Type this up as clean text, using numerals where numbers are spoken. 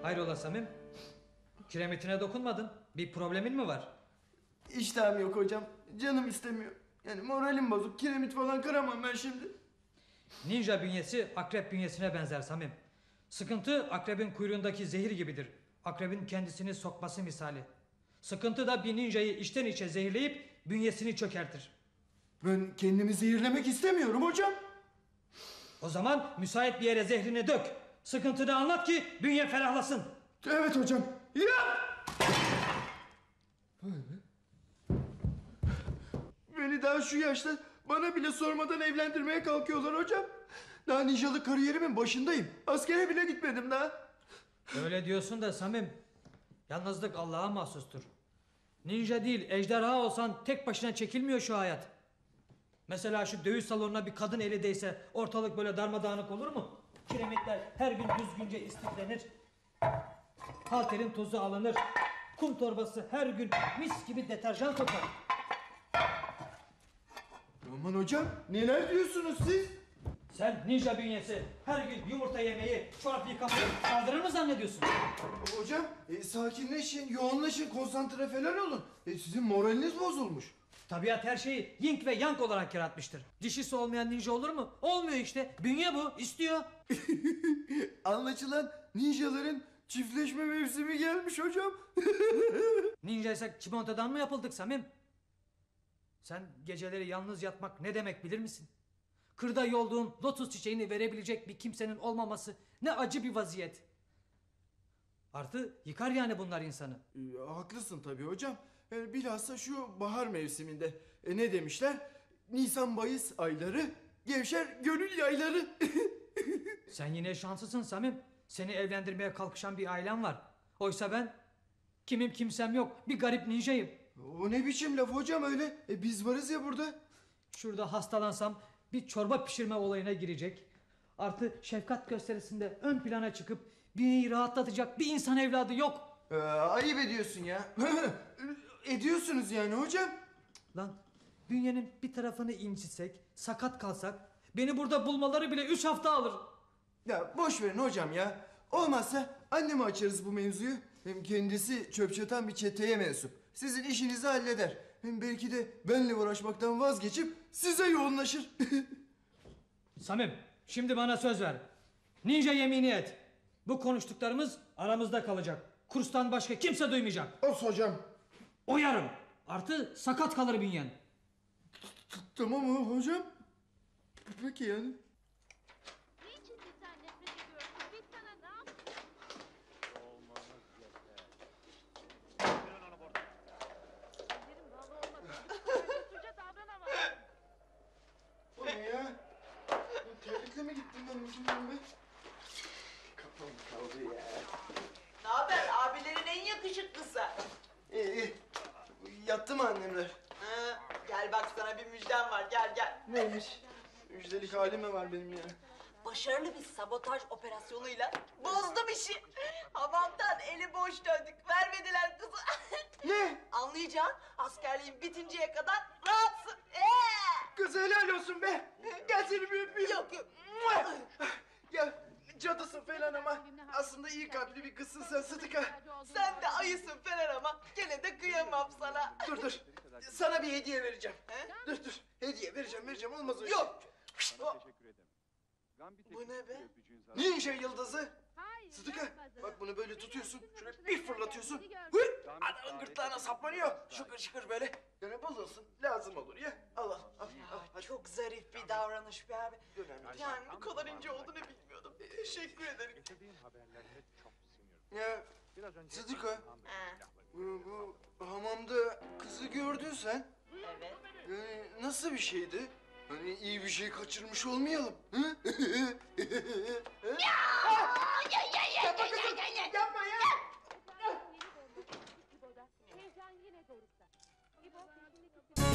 Hayrola Samim? Kiremitine dokunmadın. Bir problemin mi var? İştahım yok hocam. Canım istemiyor. Yani moralim bozuk. Kiremit falan kıramam ben şimdi. Ninja bünyesi akrep bünyesine benzer Samim. Sıkıntı akrebin kuyruğundaki zehir gibidir. Akrebin kendisini sokması misali. Sıkıntı da bir ninjayı içten içe zehirleyip bünyesini çökertir. Ben kendimi zehirlemek istemiyorum hocam. O zaman müsait bir yere zehrini dök. Sıkıntını anlat ki bünye ferahlasın. Evet hocam. Ya! Beni daha şu yaşta bana bile sormadan evlendirmeye kalkıyorlar hocam. Daha ninjalık kariyerimin başındayım. Askere bile gitmedim daha. Öyle diyorsun da Samim. Yalnızlık Allah'a mahsustur. Ninja değil ejderha olsan tek başına çekilmiyor şu hayat. Mesela şu dövüş salonuna bir kadın eli değse ortalık böyle darmadağınık olur mu? Kiremitler her gün düzgünce istiflenir. Halterin tozu alınır. Kum torbası her gün mis gibi deterjan kokar. Aman hocam neler diyorsunuz siz? Sen ninja bünyesi her gün yumurta yemeyi, çorap yıkamayı kaldırır mı zannediyorsun? Hocam sakinleşin, yoğunlaşın, konsantre falan olun. Sizin moraliniz bozulmuş. Tabiat her şeyi yin ve yang olarak yaratmıştır. Dişisi olmayan ninja olur mu? Olmuyor işte. Bünye bu. İstiyor. Anlaşılan ninjaların çiftleşme mevsimi gelmiş hocam. Ninja ise çimentodan mı yapıldık Samim? Sen geceleri yalnız yatmak ne demek bilir misin? Kırda yolduğun lotus çiçeğini verebilecek bir kimsenin olmaması ne acı bir vaziyet. Artı yıkar yani bunlar insanı. Haklısın tabii hocam. Bilhassa şu bahar mevsiminde. Ne demişler? Nisan Mayıs ayları gevşer gönül yayları. Sen yine şanslısın Samim. Seni evlendirmeye kalkışan bir ailem var. Oysa ben kimim kimsem yok. Bir garip ninjayım. O ne biçim laf hocam öyle? Biz varız ya burada. Şurada hastalansam bir çorba pişirme olayına girecek. Artı şefkat gösterisinde ön plana çıkıp bünyeyi rahatlatacak bir insan evladı yok. Ayıp ediyorsun ya. Ediyorsunuz yani hocam. Lan bünyenin bir tarafını incitsek, sakat kalsak beni burada bulmaları bile 3 hafta alır. Ya boş verin hocam ya. Olmazsa anneme açarız bu mevzuyu. Hem kendisi çöp çatan bir çeteye mensup. Sizin işinizi halleder. Hem belki de benle uğraşmaktan vazgeçip size yoğunlaşır. Samim şimdi bana söz ver. Ninja yemini et. Bu konuştuklarımız aramızda kalacak. Kurstan başka kimse duymayacak. Olsun hocam. Oyarım. Artı sakat kalır bünyen. Tamam mı hocam? Peki yani. Niçin bizden nefret ediyorsun? Biz sana ne yaptık? Ellerim bağlı olmasın. Suça davranamam. O ne ya? Terlikle mi gittim ben hocam be? Kafam kaldı ya. Ne haber? Abilerin en yakışıklısı. İyi. Yattı mı annemler? Ha, gel bak sana bir müjdem var. Gel gel. Neymiş? Müjdelik halim mi var benim ya? Başarılı bir sabotaj operasyonuyla bozdum işi. Havamdan eli boş döndük. Vermediler kızı. Ne? Anlayacağın askerliğin bitinceye kadar rahatsın. Kız helal olsun be. Gel seni bir öpeyim. Yok yok. Ya cadısın falan ama aslında iyi kalpli bir kızsın sen Sıdıka. Sen de ayısın falan ama gene de kıyamam sana. Dur. Sana bir hediye vereceğim. He? Dur. Hediye vereceğim. Olmaz o Yok. Teşekkür ederim. Bu ne be? Ninja yıldızı. Hayır, Sıdıka yapmadım. bak bunu böyle tutuyorsun. Senin Şöyle başına bir geldi, fırlatıyorsun. seni gördüm. Hıy! Adamın gırtlağına saplanıyor. Şıkır böyle. Yani bozulsun. Lazım olur ya. Al. Hadi. Çok zarif bir davranış be abi. Önemli. Yani bu kadar ince olduğunu bilmiyordum. Teşekkür ederim. Getirdiğin haberlerle çok sinirli. Ya Biraz önce... Sıdıka Ha, bu hamamda kızı gördün sen. evet. Yani nasıl bir şeydi? Hani iyi bir şey kaçırmış olmayalım. Hı? Yapma ya. Heyecan yine dorukta. İbo peşindeki